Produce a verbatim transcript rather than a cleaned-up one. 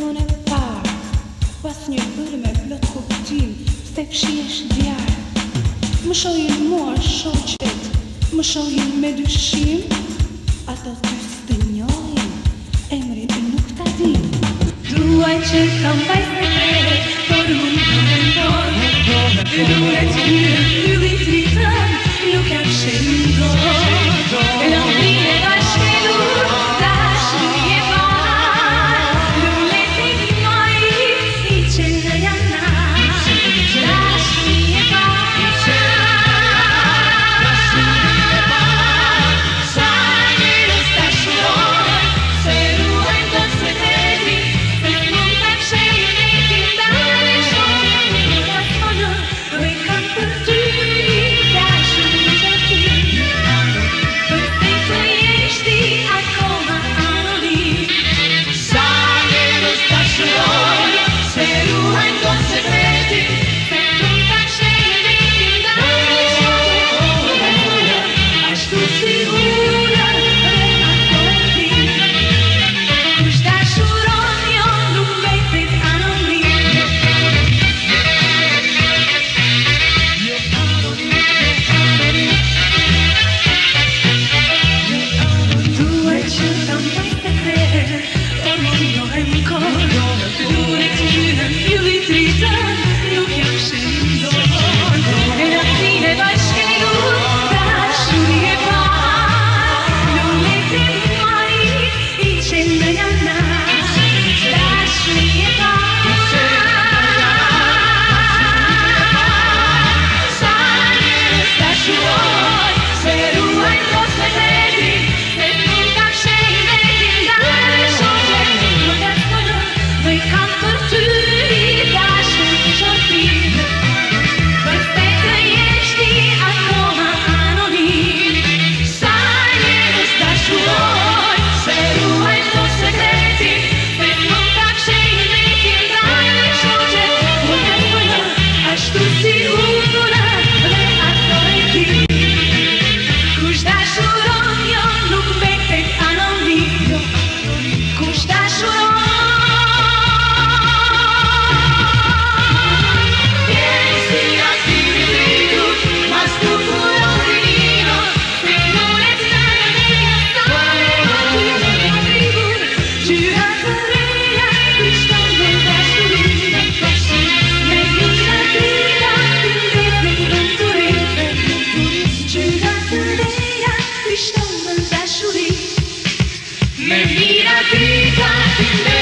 non è par. Wasn't your good me blot koptin, step shiesh diar. Mshoy il moa shochet, mshoy il medushim, ato tustinyoim, emri nuk tadim. Duaj që kam bajt por unë nuk ndoj. Duaj që hyllin tritën, nuk jam shëndoj. E lambine bashkelur, dashuri e par. Lumletin maj, i qenë jana. Dashuri e par. Sa njërë stashuroj, se ruajnë do të sekreti. Se mund të fshejnë e t'indare shumë. Në të thonë, dhe kam për ty, dashuri që ty. Për te të jeshti akoma anonim. Sa njërë stashuroj, se ruajnë do të sekreti. Se mund të fshejnë e t'indare shumë. Ashtu sigura dhe ato e ti. Kush dashuron jo nuk mbetet anonim. Duaj që kam bajt sekret, por mund njohem kohë. Duaj që hyhen fyllit dritën, nuk jam shëndoj. E raftine bashkelur, dashuri e par. Lumletin maj, i qenë jana. Dashuri e par. Sa njërë stashuroj, se ruajnë do sekreti. Se mund të fshejnë e t'indare shoqe. Më të thonë, dhe kam për ty, dashuri që ti. Për te të jeshti akoma anonim. Sa njërë stashuroj, se ruajnë do sekreti. Se mund të fshejnë e t'indare shoqe. Më të thonë, ashtu sigura dhe ato e ti. Kush dashuron jo nuk mbetet anonim. Kush dashuron vieni si attivitu, ma stupuro divino. Se non è stare stare tu nella tribù. Giurato reia, Cristiano dashuri. Me vita trita, invece venturite. Giurato reia, Cristiano dashuri. Me mira grita,